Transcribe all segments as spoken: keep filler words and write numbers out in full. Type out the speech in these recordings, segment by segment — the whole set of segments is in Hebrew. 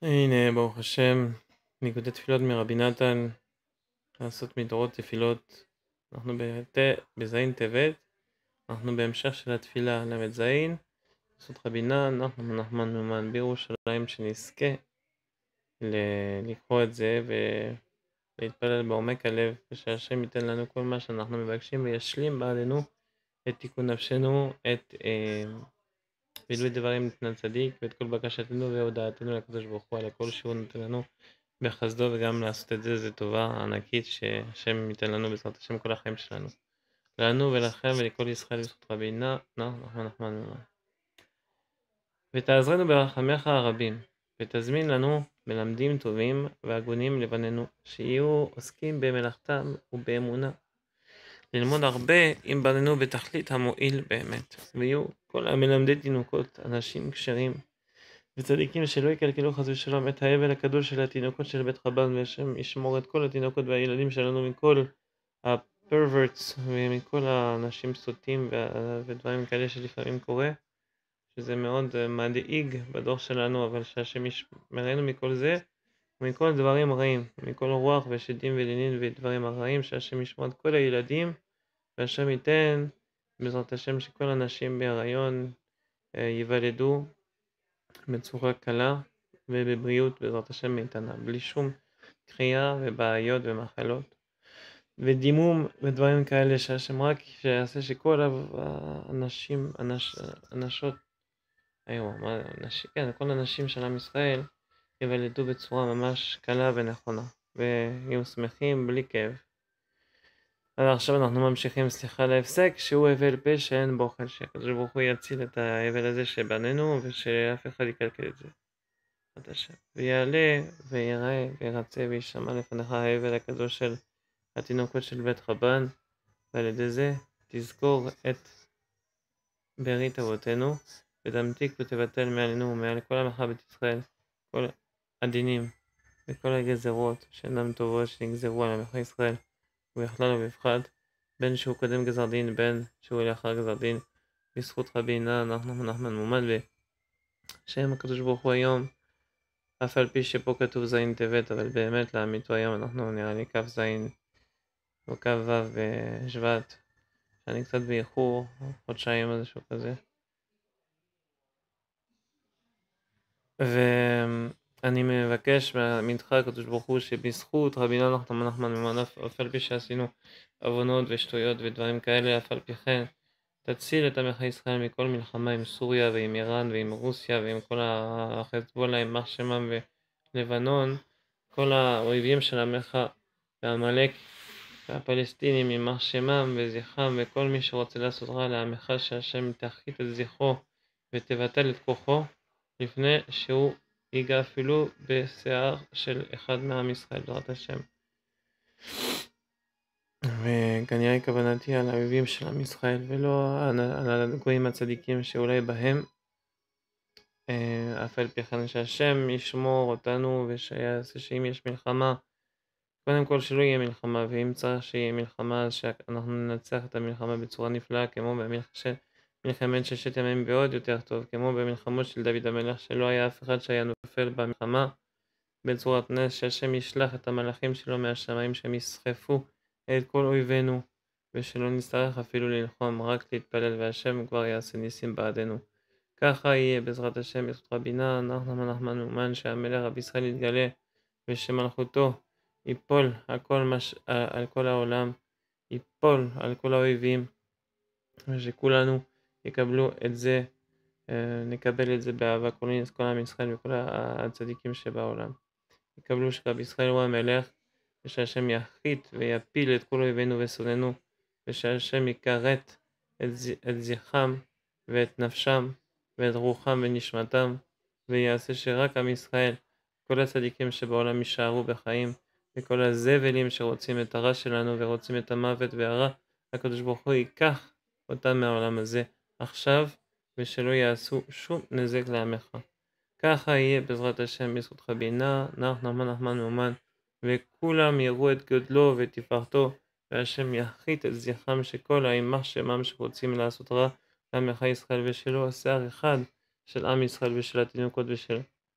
הנה, ברוך השם, ניגודי תפילות מרבי נתן, לעשות מדורות תפילות. אנחנו בזין טבת, אנחנו בהמשך של התפילה למד זין, לעשות חבינה, אנחנו נחמן מאומן בירושלים, שנזכה לקרוא את זה ולהתפלל בעומק הלב, ושהשם ייתן לנו כל מה שאנחנו מבקשים וישלים בעדנו את תיקון נפשנו, את מילוי דברים לפני צדיק, ואת כל בקשתנו והודעתנו לקדוש ברוך הוא על הכל שהוא נותן לנו בחסדו, וגם לעשות את זה זה טובה ענקית שהשם ייתן לנו בעזרת השם כל החיים שלנו. לנו ולכם ולכל ישראל בזכות רבינה, נחמן נחמן מאומן. ותעזרנו ברחמך הרבים, ותזמין לנו מלמדים טובים והגונים לבנינו, שיהיו עוסקים במלאכתם ובאמונה. ללמוד הרבה עם בנינו בתכלית המועיל באמת, ויהיו כל המלמדי תינוקות, אנשים כשרים וצדיקים שלא יקלקלו חס ושלום את האבל הקדוש של התינוקות של בית חב"ד, והשם ישמור את כל התינוקות והילדים שלנו מכל הפרוורטס ומכל האנשים סוטים ודברים כאלה שלפעמים קורה, שזה מאוד מדאיג בדור שלנו, אבל שהשם ישמרנו מכל זה ומכל דברים רעים, מכל רוח ושדים ולינין ודברים הרעים, שהשם ישמור את כל הילדים, והשם ייתן בעזרת השם שכל הנשים בהיריון ייוולדו בצורה קלה ובבריאות בעזרת השם מאיתנה, בלי שום קריאה ובעיות ומחלות ודימום ודברים כאלה, שהשם רק שיעשה שכל האנשים, אנש, אנשות, היו, מה, אנשים, כן, כל הנשים של עם ישראל ייוולדו בצורה ממש קלה ונכונה, ויהיו שמחים בלי כאב. אז עכשיו אנחנו ממשיכים, סליחה להפסק, שהוא אבל פה שאין בו אוכל, שהקדוש ברוך הוא יציל את האבל הזה שבנינו, ושאף אחד יקלקל את זה. ויעלה ויראה וירצה וישמע לפניך האבל הקדוש של התינוקות של בית חב"ד, ועל ידי זה תזכור את ברית אבותינו, ותמתיק ותבטל מעלינו ומעל כל עמך בית ישראל כל הדינים וכל הגזרות שאינם טובות שנגזרו על עמך ישראל, ובכלל ובפחד, בין שהוא קודם גזר דין בין שהוא לאחר גזר דין, בזכות רבינה נחמן נחמן מאומן, ושם הקדוש ברוך הוא היום, אף על פי שפה כתוב זין טבת, אבל באמת לאמיתו היום אנחנו נראה לי כף זין או כף וו בשבט, שאני קצת באיחור, חודשיים איזשהו כזה. ואני מבקש ממך הקדוש ברוך הוא שבזכות רבינה נחמן נחמן מאומן, אף על פי שעשינו עוונות ושטויות ודברים כאלה, אף על פי כן תציל את עמך ישראל מכל מלחמה עם סוריה ועם איראן ועם רוסיה ועם כל החזבאללה, עם יימח שמם ולבנון, כל האויבים של עמך ועמלק והפלסטינים יימח שמם וזכרם, וכל מי שרוצה לעשות רע לעמך, שהשם תחית את זכרו ותבטל את כוחו לפני שהוא ייגע אפילו בשיער של אחד מעם ישראל בעזרת השם. וכנראה כוונתי על האויבים של עם ישראל ולא על הגויים הצדיקים שאולי בהם, אף על פי כן שהשם ישמור אותנו, ושיעשה שאם יש מלחמה, קודם כל שלא יהיה מלחמה, ואם צריך שיהיה מלחמה אז שאנחנו ננצח את המלחמה בצורה נפלאה, כמו במלחמת ששת ימים ועוד יותר טוב, כמו במלחמות של דוד המלך, שלא היה אף אחד שהיה נופל במלחמה בצורת נס, שהשם ישלח את המלאכים שלו מהשמיים שהם יסחפו את כל אויבינו, ושלא נצטרך אפילו ללחום, רק להתפלל, והשם כבר יעשה ניסים בעדנו. ככה יהיה בעזרת השם בזכות רבינה נחמן נחמן מאומן, שהמלך רבי ישראל יתגלה ושמלכותו ייפול על כל, מש... על כל העולם, ייפול על כל האויבים, ושכולנו יקבלו את זה, נקבל את זה באהבה, כל עם ישראל וכל הצדיקים שבעולם יקבלו שרבי ישראל הוא המלך, ושהשם יחית ויפיל את כל אויבינו ושונאינו, ושהשם יכרת את, את זכרם ואת נפשם ואת רוחם ונשמתם, ויעשה שרק עם ישראל, כל הצדיקים שבעולם יישארו בחיים, וכל הזבלים שרוצים את הרע שלנו ורוצים את המוות והרע, הקדוש ברוך הוא ייקח אותם מהעולם הזה עכשיו, ושלא יעשו שום נזק לעמך. ככה יהיה בעזרת השם בזכות רבינה נחמן נחמן מאומן, וכולם יראו את גדלו ותפארתו, והשם יחית את זכרם שכל יימח שמם שרוצים לעשות רע לעמך ישראל, ושלא שיער אחד של עם ישראל ושל התינוקות ושל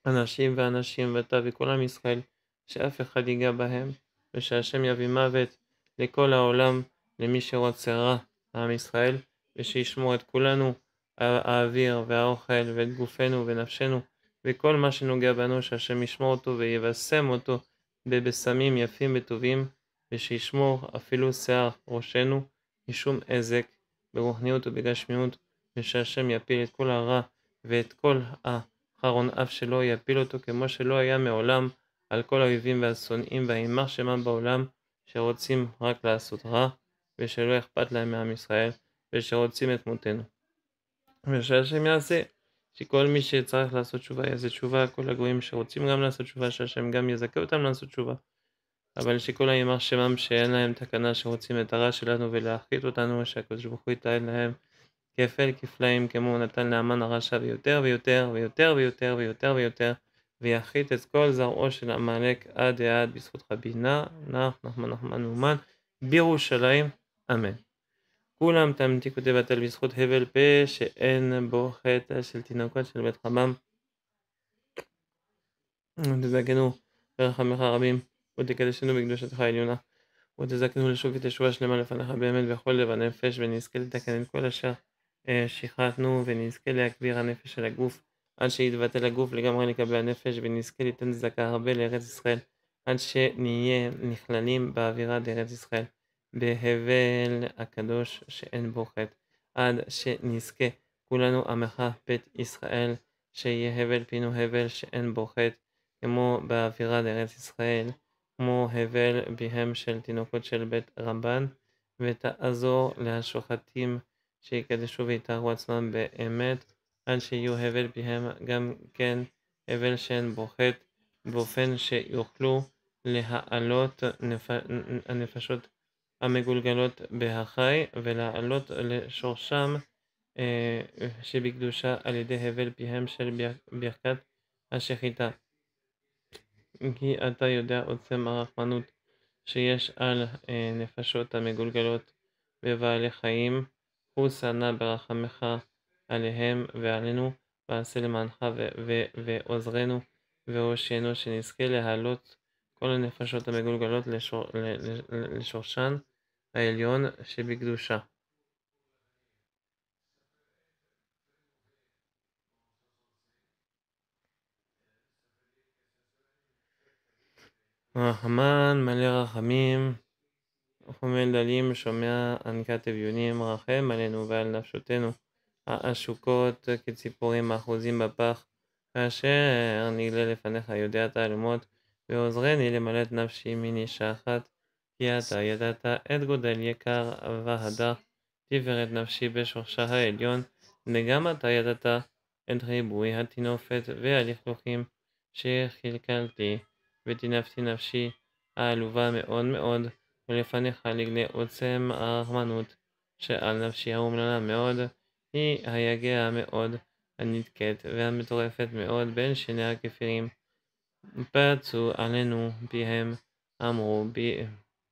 אנשים ואנשים וטף וכל עם ישראל, שאף אחד ייגע בהם, ושהשם יביא מוות לכל העולם, למי שרוצה רע לעם ישראל, ושישמור את כולנו, האוויר והאוכל ואת גופנו ונפשנו, וכל מה שנוגע בנו, שהשם ישמור אותו ויבשם אותו בבשמים יפים וטובים, ושישמור אפילו שיער ראשנו משום עזק, ברוחניות ובגשמיות, ושהשם יפיל את כל הרע ואת כל ה... חרון אף שלא יפיל אותו כמו שלא היה מעולם על כל האויבים והשונאים והאימר שמם בעולם שרוצים רק לעשות רע ושלא אכפת להם מעם ישראל ושרוצים את מותנו. ושהשם יעשה שכל מי שצריך לעשות תשובה יעשה תשובה, כל הגויים שרוצים גם לעשות תשובה שהשם גם יזכה אותם לעשות תשובה, אבל שכל האימר שמם שאין להם תקנה שרוצים את הרע שלנו ולהחית אותנו, שהקדוש ברוך הוא יתעד להם כפל כפליים כמו הוא נתן לאמן הרשע ויותר ויותר ויותר ויותר ויותר ויותר ויחית את כל זרעו של עמלק עד העד בזכות בינה נח נחמן נחמן מאומן בירושלים אמן. כולם תמתיקו תבטל בזכות הבל פה שאין בו חטא של תינוקות של בית חמם, ותזכנו ברחמך רבים ותקדשנו בקדושתך העליונה, ותזכנו לשוב ותשועה שלמה לפניך באמת בכל לב הנפש, ונזכה לתקן את כל אשר שכחנו, ונזכה להגביר הנפש של הגוף עד שיתבטל הגוף לגמרי לקבל הנפש, ונזכה ליתן צדקה הרבה לארץ ישראל עד שנהיה נכללים באווירה דארץ ישראל בהבל הקדוש שאין בו חטא, עד שנזכה כולנו עמך בית ישראל שיהיה הבל פינו הבל שאין בו חטא כמו באווירה דארץ ישראל, כמו הבל בהם של תינוקות של בית רבן, ותעזור להשוחטים שיקדשו ויתארו עצמם באמת עד שיהיו הבל פיהם גם כן הבל שאין בו חטא, באופן שיוכלו להעלות נפ... הנפשות המגולגלות בהחי ולהעלות לשורשם אה, שבקדושה על ידי הבל פיהם של ברכת השחיטה. כי אתה יודע עוצם הרחמנות שיש על אה, נפשות המגולגלות בבעלי חיים, הוא שנא ברחמך עליהם ועלינו, ועשה למענך ועוזרנו והושיענו שנזכה להעלות כל הנפשות המגולגלות לשור, לשורשן העליון שבקדושה. רחמן מלא רחמים חומל דלים שומע ענקת אביונים, רחם עלינו ועל נפשותנו העשוקות כציפורים האחוזים בפח, כאשר נגלה לפניך יודע תעלומות, ועוזרני למלא את נפשי מנישה אחת, כי אתה ידעת את גודל יקר והדר תפארת נפשי בשורשה העליון, וגם אתה ידעת את ריבוי התינופת והלכלוכים שחלקלתי, ותינפתי נפשי העלובה מאוד מאוד, ולפניך לגלה עוצם הרחמנות שעל נפשי האומללה מאוד, היא היגע מאוד, הנדכאת והמטורפת מאוד בין שני הכפירים. פצו עלינו פיהם, אמרו בי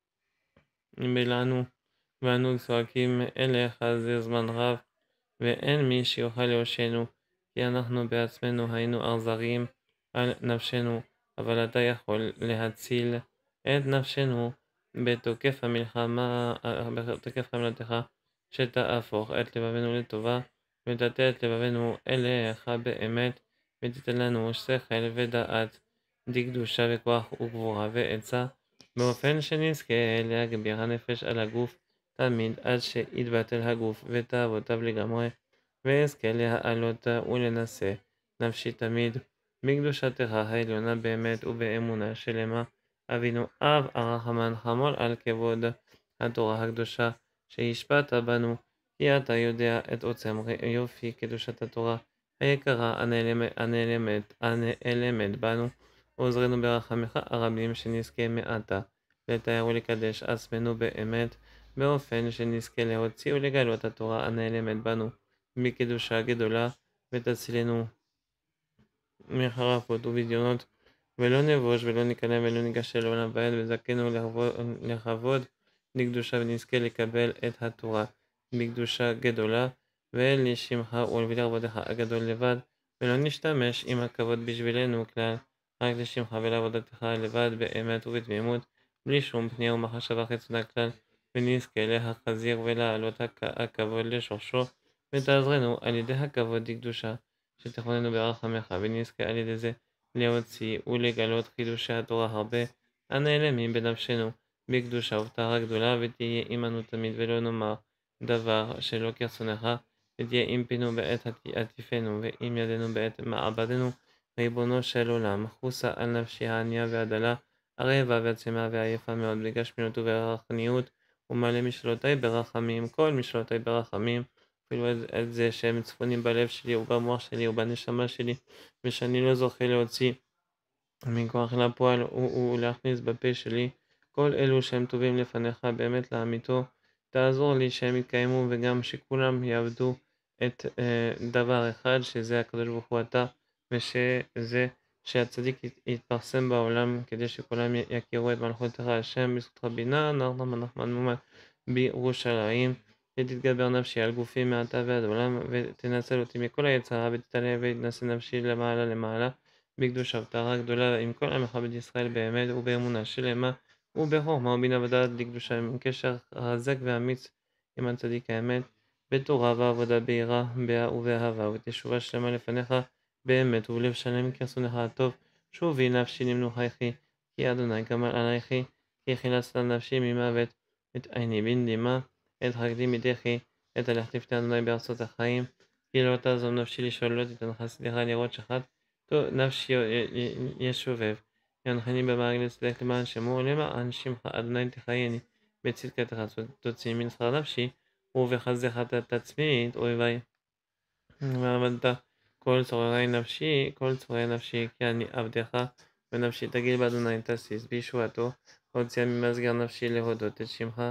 בלענו, ואנו צועקים אליך זה זמן רב, ואין מי שיוכל להושיענו, כי אנחנו בעצמנו היינו אכזריים על נפשנו, אבל אתה יכול להציל את נפשנו בתוקף המלחמה, בתוקף חמלתך, שתהפוך את לבבנו לטובה, ותטה את לבבנו אליך באמת, ותיתן לנו שכל ודעת, דקדושה וכוח וגבורה ועצה, באופן שנזכה להגביר הנפש על הגוף תמיד עד שיתבטל הגוף ותאוותיו לגמרי, ואזכה להעלות ולנשא נפשי תמיד בקדושתך העליונה באמת ובאמונה שלמה. אבינו אב הרחמן חמול על כבוד התורה הקדושה שהשפעת בנו, כי אתה יודע את עוצם יופי קדושת התורה היקרה הנעלמת, הנעלמת, הנעלמת בנו, עוזרנו ברחמך הרבים שנזכה מעתה לתאר ולקדש עצמנו באמת, באופן שנזכה להוציא ולגלות התורה הנעלמת בנו מקדושה גדולה, ותצילנו מחרפות ובדיונות, ולא נבוש ולא ניכנע ולא ניגש אל עולם ועד, וזכנו לכבוד לקדושה, ונזכה לקבל את התורה בקדושה גדולה, ולשמך ולעבודך הגדול לבד, ולא נשתמש עם הכבוד בשבילנו כלל, רק לשמך ולעבודתך לבד באמת ובתמימות, בלי שום פנייה ומחשבה חיצונה כלל, ונזכה להחזיר ולהעלות הכ- הכבוד לשורשו, ותעזרנו על ידי הכבוד לקדושה, שתכוננו ברחמך, ונזכה על ידי זה להוציא ולגלות חידושי התורה הרבה, הנעלמים בנפשנו, בקדושה ובטהרה גדולה, ותהיה עמנו תמיד, ולא נאמר דבר שלא כרצונך, ותהיה עם פינו בעת עטיפנו, ועם ידינו בעת מעבדנו, ריבונו של עולם, חוסה על נפשי הענייה והדלה, הרעבה והצמאה והעייפה מאוד, בגשמיות וברחניות, ומלא משלותי ברחמים, כל משלותי ברחמים, אפילו את, את זה שהם צפונים בלב שלי ובמוח שלי ובנשמה שלי, ושאני לא זוכה להוציא מכוח לפועל ולהכניס בפה שלי, כל אלו שהם טובים לפניך באמת לאמיתו, תעזור לי שהם יתקיימו וגם שכולם יעבדו את אה, דבר אחד, שזה הקדוש ברוך הוא אתה, ושזה שהצדיק ית- יתפרסם בעולם כדי שכולם י- יכירו את מלכותך השם בזכות בינה, נחמן נחמן מומן בירושלים, ותתגבר נפשי על גופי מעתה ועד עולם, ותנצל אותי מכל היצר הרע, ותתעלה ותנשא נפשי למעלה למעלה, בקדושה ובטהרה גדולה עם כל עמך בית ישראל באמת ובאמונה שלמה ובחוכמה ובינה ודעת לקדושה עם קשר חזק ואמיץ עם הצדיק האמת, בתורה ועבודה ביראה באה ובאהבה ובתשובה שלמה לפניך באמת ובלב שלם כרצונך הטוב. שובי נפשי למנוחייכי, כי אדוני גמל עלייכי, כי חילצת נפשי ממוות, את עיני בן דמעה, את חגדי מדחי, את הלכת לפני אדוני בארצות החיים, כי לא תעזוב נפשי לשאול לא תיתן חסדיך לראות שחט, טוב, נפשי ישובב, ינחני במעגל צדק למען שמו, למען שמך אדוני תחייני, בצדקתך תוציא מן שכר נפשי, ובחסדך תצמית אויבי. ועבדת כל צוררי נפשי, כל צוררי נפשי, כי אני עבדך, ונפשי תגיל באדוני תסיס בישועתו, הוציאה ממסגר נפשי להודות את שמך,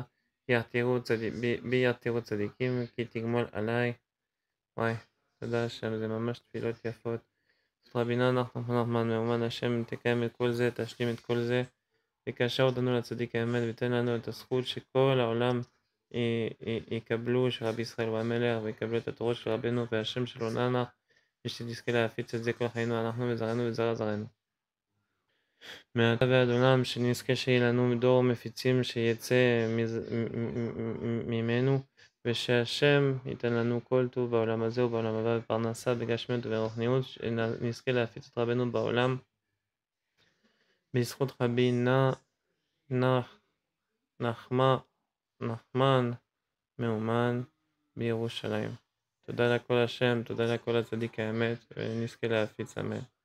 בי יעתירו צדיקים, כי תגמול עליי. וואי, תודה השם, זה ממש תפילות יפות. רבינה נחמן נחמן מאומן השם, תקיים את כל זה, תשלים את כל זה, וקשר אותנו לצדיק האמת, ותן לנו את הזכות שכל העולם י- י- יקבלו שרבי ישראל הוא המלך, ויקבלו את התורות של רבנו והשם שלו ננח, ושתזכה להפיץ את זה כל חיינו, אנחנו וזרענו וזרע זרענו. מעתה ועד עולם, שנזכה שיהיה לנו דור מפיצים שיצא מז- מ- מ- מ- ממנו, ושהשם ייתן לנו כל טוב בעולם הזה ובעולם הבא, בפרנסה, בגשמיות וברוחניות, שנזכה להפיץ את רבנו בעולם, בזכות רבי נ- נח, נחמה, נחמן מאומן בירושלים. תודה לכל השם, תודה לכל הצדיק האמת, ונזכה להפיץ אמן.